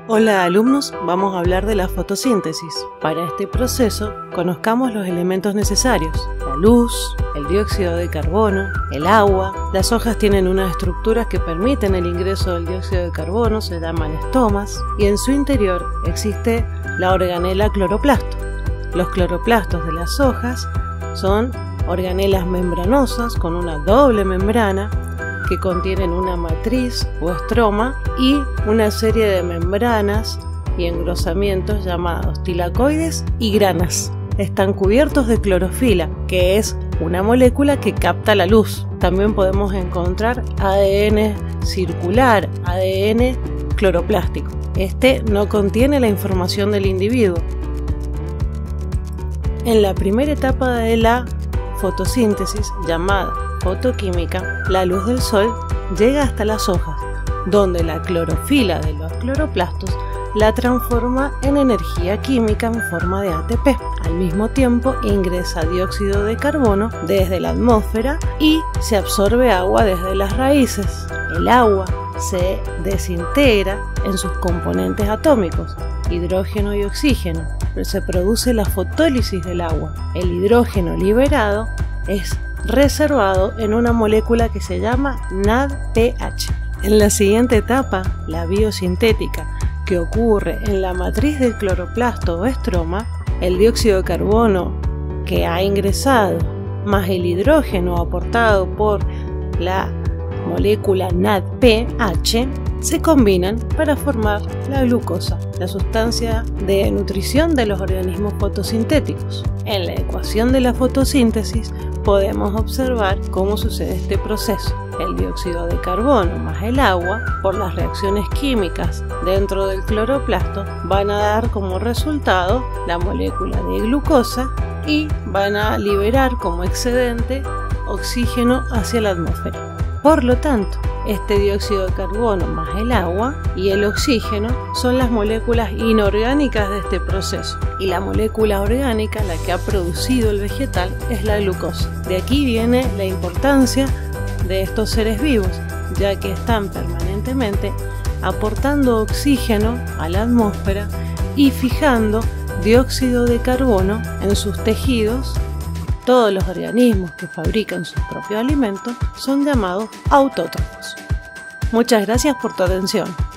Hola alumnos, vamos a hablar de la fotosíntesis. Para este proceso, conozcamos los elementos necesarios: la luz, el dióxido de carbono, el agua. Las hojas tienen unas estructuras que permiten el ingreso del dióxido de carbono, se llaman estomas, y en su interior existe la organela cloroplasto. Los cloroplastos de las hojas son organelas membranosas con una doble membrana que contienen una matriz o estroma y una serie de membranas y engrosamientos llamados tilacoides y granas. Están cubiertos de clorofila, que es una molécula que capta la luz. También podemos encontrar ADN circular, ADN cloroplástico. Este no contiene la información del individuo. En la primera etapa de la fotosíntesis, llamada fotoquímica, la luz del sol llega hasta las hojas, donde la clorofila de los cloroplastos la transforma en energía química en forma de ATP. Al mismo tiempo ingresa dióxido de carbono desde la atmósfera y se absorbe agua desde las raíces. El agua se desintegra en sus componentes atómicos, hidrógeno y oxígeno. Se produce la fotólisis del agua. El hidrógeno liberado es reservado en una molécula que se llama NADPH. En la siguiente etapa, la biosintética, que ocurre en la matriz del cloroplasto o estroma, el dióxido de carbono que ha ingresado más el hidrógeno aportado por la molécula NADPH se combinan para formar la glucosa, la sustancia de nutrición de los organismos fotosintéticos. En la ecuación de la fotosíntesis podemos observar cómo sucede este proceso. El dióxido de carbono más el agua, por las reacciones químicas dentro del cloroplasto, van a dar como resultado la molécula de glucosa y van a liberar como excedente oxígeno hacia la atmósfera. Por lo tanto, este dióxido de carbono más el agua y el oxígeno son las moléculas inorgánicas de este proceso, y la molécula orgánica, la que ha producido el vegetal, es la glucosa. De aquí viene la importancia de estos seres vivos, ya que están permanentemente aportando oxígeno a la atmósfera y fijando dióxido de carbono en sus tejidos. Todos los organismos que fabrican sus propios alimentos son llamados autótrofos. Muchas gracias por tu atención.